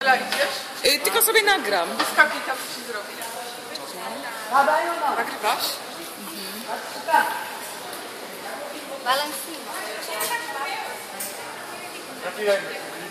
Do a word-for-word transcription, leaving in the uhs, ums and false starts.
Ula, idziesz? Y, tylko sobie nagram. Wyskakuj tam, co ci zrobię. Nagrywasz? Valentino.